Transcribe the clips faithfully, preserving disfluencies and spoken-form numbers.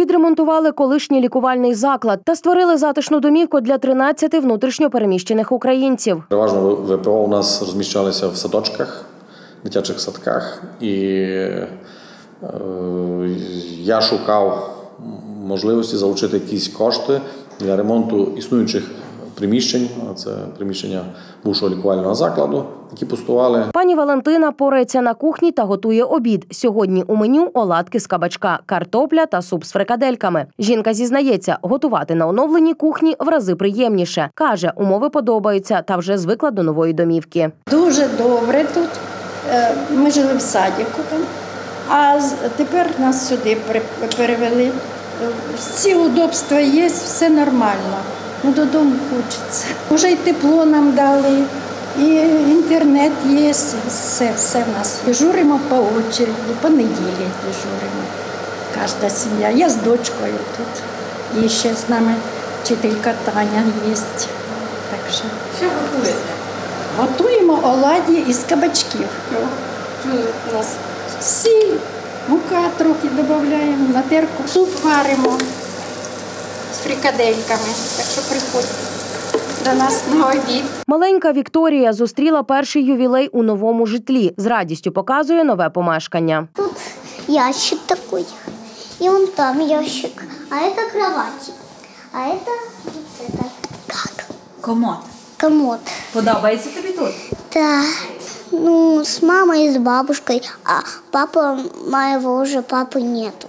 Відремонтували колишній лікувальний заклад та створили затишну домівку для тринадцяти внутрішньо переміщених українців. Переважно ВПО у нас розміщалися в садочках, дитячих садках. І е, я шукав можливості залучити якісь кошти для ремонту існуючих приміщень. Це приміщення бувшого лікувального закладу, які пустували. Пані Валентина порається на кухні та готує обід. Сьогодні у меню оладки з кабачка, картопля та суп з фрикадельками. Жінка зізнається, готувати на оновленій кухні в рази приємніше. Каже, умови подобаються та вже звикла до нової домівки. Дуже добре тут. Ми жили в садіку, а тепер нас сюди перевели. Всі удобства є, все нормально. Ну, додому хочеться. Вже й тепло нам дали, і інтернет є, все, все в нас. Дежуримо по очереді, по неділі дежуримо. Кожна сім'я. Я з дочкою тут. І ще з нами вчителька Таня є. Так що. Що готуєте? Готуємо оладі із кабачків. У нас Сіль, мука трохи додаємо, на терку. Суп варимо з фрикадельками, так що приходьте до нас на обід. Маленька Вікторія зустріла перший ювілей у новому житлі. З радістю показує нове помешкання. Тут ящик такой, и вон там ящик, а это кровать, а это, это как? комод. Комод. Подобається тобі тут? Да, ну с мамой и с бабушкой, а папа моего уже папы нету.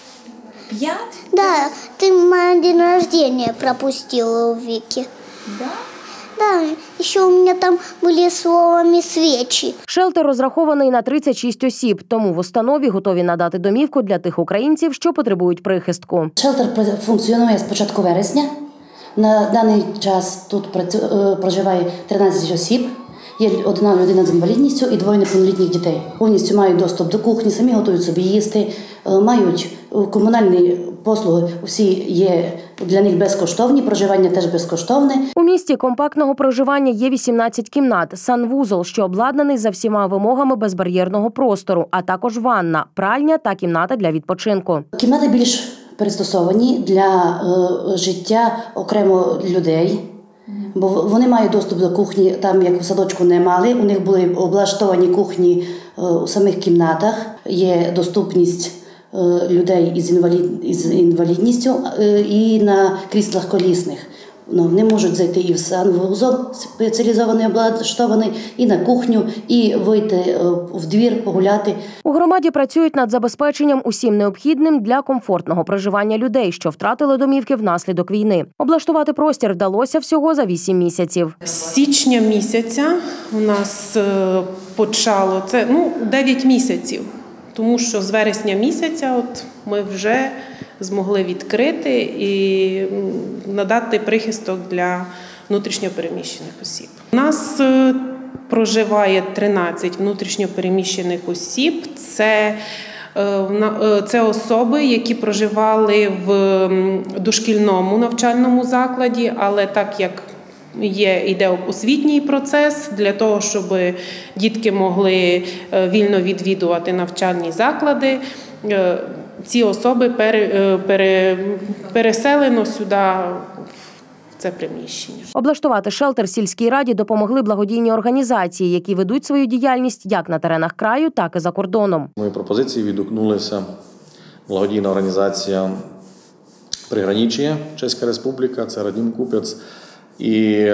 Я? Да, ты мой день рождения пропустила у Вики. Да? Да, еще у меня там были словами свечи. Шелтер розрахований на тридцять шість осіб, тому в установі готові надати домівку для тих українців, що потребують прихистку. Шелтер функціонує з початку вересня. На даний час тут проживає тринадцять осіб. Є одна людина з інвалідністю і двоє неповнолітніх дітей. Повністю мають доступ до кухні, самі готують собі їсти, мають комунальні послуги, всі є для них безкоштовні, проживання теж безкоштовне. У місті компактного проживання є вісімнадцять кімнат, санвузол, що обладнаний за всіма вимогами безбар'єрного простору, а також ванна, пральня та кімната для відпочинку. Кімнати більш пристосовані для е, життя окремо людей. Бо вони мають доступ до кухні, там як у садочку не мали, у них були облаштовані кухні у самих кімнатах, є доступність людей із, інвалід... із інвалідністю і на кріслах колісних. Ну, вони можуть зайти і в санвузол спеціалізований, облаштований, і на кухню, і вийти в двір, погуляти. У громаді працюють над забезпеченням усім необхідним для комфортного проживання людей, що втратили домівки внаслідок війни. Облаштувати простір вдалося всього за вісім місяців. З січня місяця у нас почало, це ну, дев'ять місяців, тому що з вересня місяця от ми вже змогли відкрити і надати прихисток для внутрішньопереміщених осіб. У нас проживає тринадцять внутрішньопереміщених осіб. Це, це особи, які проживали в дошкільному навчальному закладі, але так як Є, йде освітній процес для того, щоб дітки могли вільно відвідувати навчальні заклади. Ці особи пере, пере, переселено сюди, в це приміщення. Облаштувати шелтер сільській раді допомогли благодійні організації, які ведуть свою діяльність як на теренах краю, так і за кордоном. Мої пропозиції відгукнулися благодійна організація «Пригранич'я», Чеська Республіка, це Радім Купець, і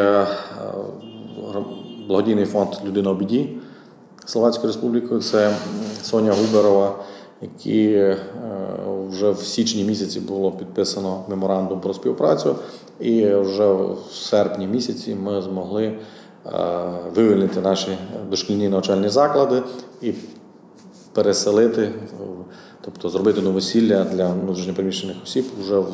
благодійний фонд «Людина у біді» Словацької Республіки, це Соня Губерова, які вже в січні місяці було підписано меморандум про співпрацю, і вже в серпні місяці ми змогли вивільнити наші дошкільні навчальні заклади і переселити, тобто зробити новосілля для внутрішньопереміщених осіб вже в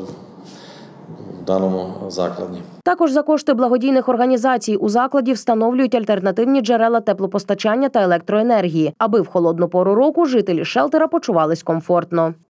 в даному закладі. Також за кошти благодійних організацій у закладі встановлюють альтернативні джерела теплопостачання та електроенергії, аби в холодну пору року жителі шелтера почувались комфортно.